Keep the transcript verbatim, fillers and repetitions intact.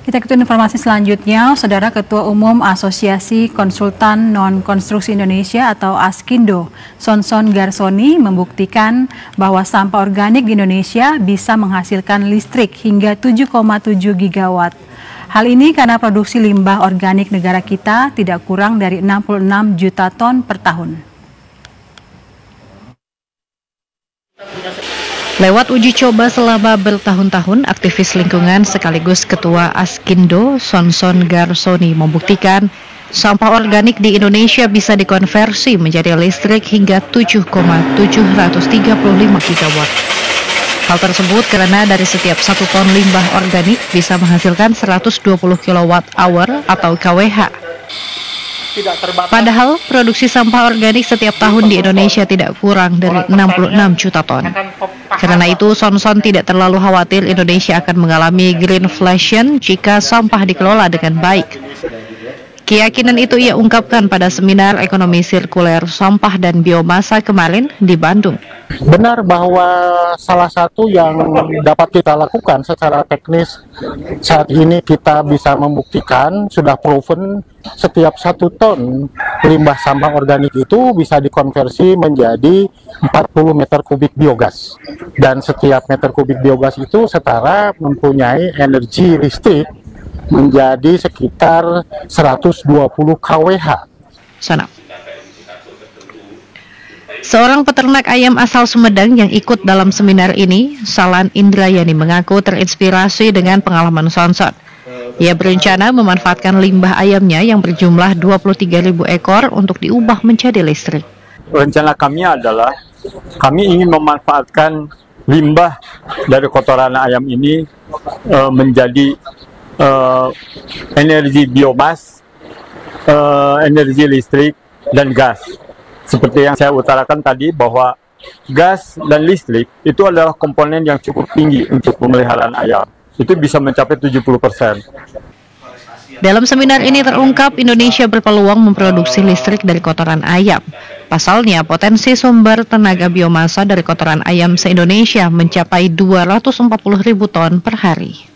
Kita ikuti informasi selanjutnya, Saudara Ketua Umum Asosiasi Konsultan Non-Konstruksi Indonesia atau ASKINDO, Sonson Garsoni membuktikan bahwa sampah organik di Indonesia bisa menghasilkan listrik hingga tujuh koma tujuh gigawatt. Hal ini karena produksi limbah organik negara kita tidak kurang dari enam puluh enam juta ton per tahun. Lewat uji coba selama bertahun-tahun, aktivis lingkungan sekaligus Ketua ASKINDO, Sonson Garsoni membuktikan sampah organik di Indonesia bisa dikonversi menjadi listrik hingga tujuh koma tujuh tiga lima gigawatt. Hal tersebut karena dari setiap satu ton limbah organik bisa menghasilkan seratus dua puluh kilowatt hour atau K W H. Padahal produksi sampah organik setiap tahun di Indonesia tidak kurang dari enam puluh enam juta ton. Karena itu, Sonson tidak terlalu khawatir Indonesia akan mengalami greenflation jika sampah dikelola dengan baik. Keyakinan itu ia ungkapkan pada seminar ekonomi sirkuler sampah dan biomasa kemarin di Bandung. Benar bahwa salah satu yang dapat kita lakukan secara teknis saat ini kita bisa membuktikan, sudah proven, setiap satu ton limbah sampah organik itu bisa dikonversi menjadi empat puluh meter kubik biogas. Dan setiap meter kubik biogas itu setara mempunyai energi listrik menjadi sekitar seratus dua puluh K W H. Sana. Seorang peternak ayam asal Sumedang yang ikut dalam seminar ini, Salan Indrayani, mengaku terinspirasi dengan pengalaman Sonson. Ia berencana memanfaatkan limbah ayamnya yang berjumlah dua puluh tiga ribu ekor untuk diubah menjadi listrik. Rencana kami adalah kami ingin memanfaatkan limbah dari kotoran ayam ini e, menjadi e, energi biomas, e, energi listrik, dan gas. Seperti yang saya utarakan tadi bahwa gas dan listrik itu adalah komponen yang cukup tinggi untuk pemeliharaan ayam. Itu bisa mencapai tujuh puluh persen. Dalam seminar ini terungkap Indonesia berpeluang memproduksi listrik dari kotoran ayam. Pasalnya, potensi sumber tenaga biomasa dari kotoran ayam se-Indonesia mencapai dua ratus empat puluh ribu ton per hari.